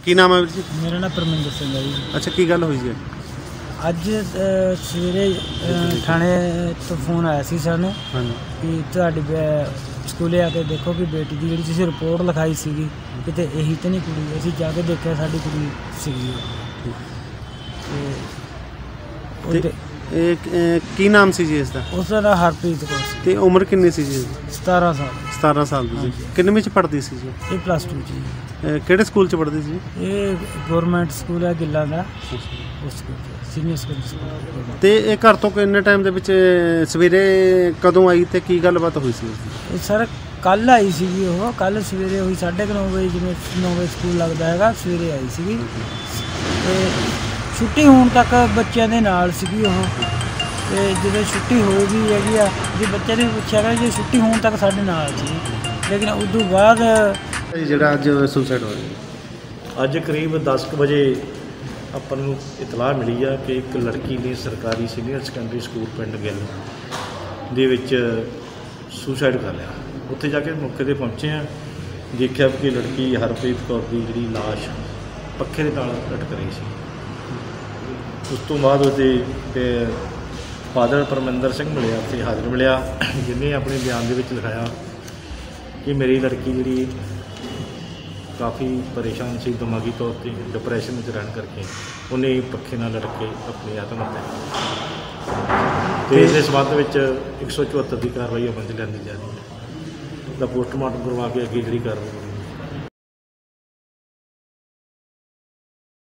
ਕੀ ਨਾਮ ਹੈ ਵੀਰ ਜੀ? मेरा नाम परमिंदर सिंह है जी। ਅੱਛਾ, ਕੀ ਗੱਲ ਹੋਈ ਸੀ? ਅੱਜ ਸਵੇਰੇ ਥਾਣੇ ਤੋਂ ਫੋਨ ਆਇਆ ਸੀ ਸਾਨੂੰ ਹਾਂਜੀ। ਕਿ ਤੁਹਾਡੀ ਸਕੂਲੇ ਆ ਕੇ ਦੇਖੋ ਕਿ ਬੇਟੀ ਦੀ ਜਿਹੜੀ ਤੁਸੀਂ ਰਿਪੋਰਟ ਲਿਖਾਈ ਸੀਗੀ ਕਿਤੇ ਇਹੀ ਤਾਂ ਨਹੀਂ ਕੁੜੀ। ਅਸੀਂ ਜਾ ਕੇ ਦੇਖਿਆ ਸਾਡੀ ਕੁੜੀ ਸੀਗੀ ਤੇ ਇਹ ਕੀ ਨਾਮ ਸੀ ਜੀ ਇਸ ਦਾ? ਉਸ ਦਾ ਨਾਂ ਹਰਪ੍ਰੀਤ ਕੌਰ ਸੀ। ਤੇ ਉਮਰ ਕਿੰਨੀ ਸੀ ਜੀ? 17 ਸਾਲ। 17 ਸਾਲ ਦੀ ਸੀ। ਕਿੰਨਵੀਂ ਚ ਪੜ੍ਹਦੀ ਸੀ ਜੀ? ਇਹ +2 ਜੀ। ਕਿਹੜੇ ਸਕੂਲ ਚ ਪੜ੍ਹਦੀ ਸੀ? ਇਹ ਗਵਰਨਮੈਂਟ ਸਕੂਲ ਹੈ ਗਿੱਲਾਂ ਦਾ, ਉਸ ਸਕੂਲ 'ਚ ਸੀਨੀਅਰ ਸੈਕੰਡਰੀ ਸਕੂਲ। ਤੇ ਇਹ ਘਰ ਤੋਂ ਕਿੰਨੇ ਟਾਈਮ ਦੇ ਵਿੱਚ ਸਵੇਰੇ ਕਦੋਂ ਆਈ ਤੇ ਕੀ ਗੱਲਬਾਤ ਹੋਈ ਸੀ? ਇਹ ਸਰ ਕੱਲ੍ਹ ਆਈ ਸੀਗੀ, ਉਹ ਕੱਲ੍ਹ ਸਵੇਰੇ ਹੋਈ 9:30 ਵਜੇ, ਜਿਵੇਂ 9 ਵਜੇ ਸਕੂਲ ਲੱਗਦਾ ਹੈਗਾ, ਸਵੇਰੇ ਆਈ ਸੀਗੀ ਤੇ ਛੁੱਟੀ ਹੋਣ ਤੱਕ ਬੱਚਿਆਂ ਦੇ ਨਾਲ ਸੀਗੀ ਉਹ। ਤੇ ਜਦੋਂ ਛੁੱਟੀ ਹੋ ਗਈ ਹੈਗੀ ਆ, ਜੇ ਬੱਚੇ ਨੇ ਪੁੱਛਿਆ ਕਿ ਜੇ ਛੁੱਟੀ ਹੋਣ ਤੱਕ ਸਾਡੇ ਨਾਲ ਸੀ, ਲੇਕਿਨ ਉਸ ਤੋਂ ਬਾਅਦ ਜਿਹੜਾ ਅੱਜ ਸੁਸਾਈਡ ਹੋਇਆ, ਅੱਜ ਕਰੀਬ 10 ਕੁ ਵਜੇ ਆਪਾਂ ਨੂੰ ਇਤਲਾਹ ਮਿਲੀ ਆ ਕਿ ਇੱਕ ਲੜਕੀ ਨੇ ਸਰਕਾਰੀ ਸੀਨੀਅਰ ਸੈਕੰਡਰੀ ਸਕੂਲ ਪਿੰਡ ਗਿੱਲ ਦੇ ਵਿੱਚ ਸੁਸਾਈਡ ਕਰ ਲਿਆ। ਉੱਥੇ ਜਾ ਕੇ ਮੌਕੇ 'ਤੇ ਪਹੁੰਚੇ ਆ, ਦੇਖਿਆ ਕਿ ਲੜਕੀ ਹਰਪ੍ਰੀਤ ਕੌਰ ਦੀ ਜਿਹੜੀ ਲਾਸ਼ ਪੱਖੇ ਦੇ ਨਾਲ ਲਟਕ ਰਹੀ ਸੀ। ਉਸ ਤੋਂ ਬਾਅਦ ਉਹਦੇ ਫਾਦਰ ਪਰਮਿੰਦਰ ਸਿੰਘ ਮਿਲਿਆ, ਉੱਥੇ ਹਾਜ਼ਰ ਮਿਲਿਆ, ਜਿਹਨੇ ਆਪਣੇ ਬਿਆਨ ਦੇ ਵਿੱਚ ਲਿਖਾਇਆ ਕਿ ਮੇਰੀ ਲੜਕੀ ਜਿਹੜੀ ਕਾਫੀ ਪਰੇਸ਼ਾਨ ਸੀ ਦਿਮਾਗੀ ਤੌਰ 'ਤੇ, ਡਿਪਰੈਸ਼ਨ ਵਿੱਚ ਰਹਿਣ ਕਰਕੇ ਉਹਨੇ ਪੱਖੇ ਨਾਲ ਲਟਕ ਕੇ ਆਪਣੀ ਆਤਮ ਹੱਤਿਆ ਕੀਤੀ। ਤੇ ਇਸ ਦੇ ਸੰਬੰਧ ਵਿੱਚ 174 ਦੀ ਕਾਰਵਾਈ ਅਮਲ 'ਚ ਲਿਆਂਦੀ ਜਾ ਰਹੀ ਹੈ। ਦਾ ਪੋਸਟਮਾਰਟਮ ਕਰਵਾ ਕੇ ਅੱਗੇ ਜਿਹੜੀ ਕਾਰਵਾਈ